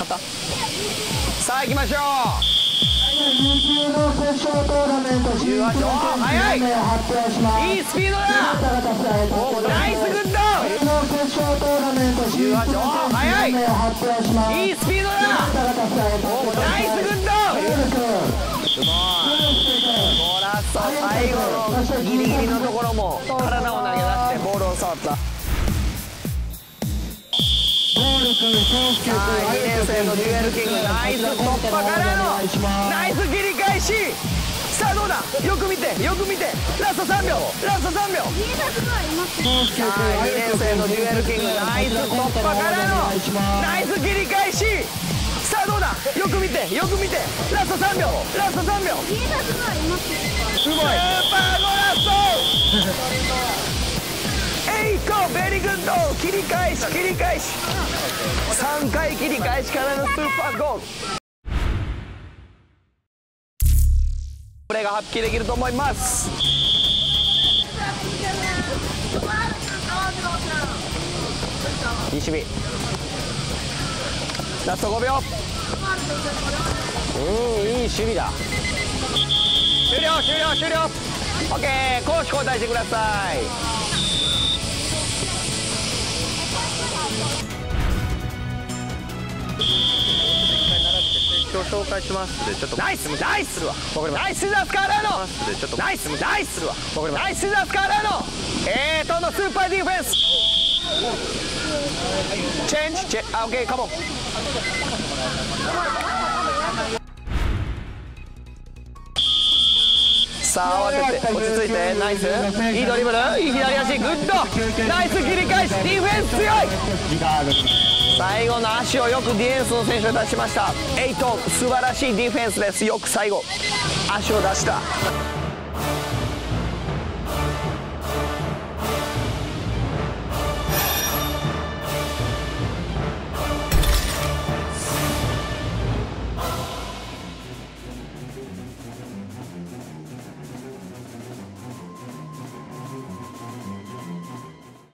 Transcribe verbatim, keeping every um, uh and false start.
ったさあ行きましょう。じゅうはち、おー速い、いいスピードだ。おーナイスグッド。じゅうはち、おー速い、いいスピードだ。おーナイスグッド。すごい。ほら最後のギリギリのところも体を投げ出してボールを触った。さあにねん生のデュエルキング、ナイス突破からのナイス切り返し。さあどうだ、よく見てよく見て、ラストさんびょう、ラストさんびょう。さあにねん生のデュエルキング、ナイス突破からのナイス切り返し。さあどうだ、よく見てよく見て、ラストさんびょう、ラストさんびょう。すごいスーパーゴラストえいこ、ベリーグッド。切り返し切り返し、さんかい切り返しからのスーパーゴール。これが発揮できると思います。いい守備、ラストごびょう。うん、いい守備だ。終了終了終了。 OK、 攻守交代してください。紹介しますで、ちょっとナイスナイスナイスザスカーラーのちょっとナイスナイスナイスザスカーラーのえーとのスーパーディフェンスチェンジチェンジ、あ、オッケー、カモン。さあ慌てて落ち着いて、ナイスいいドリブル、いい左足、グッドナイス切り返し、ディフェンス強い。最後の足をよくディフェンスの選手が出しました。エイト、素晴らしいディフェンスです。よく最後足を出した。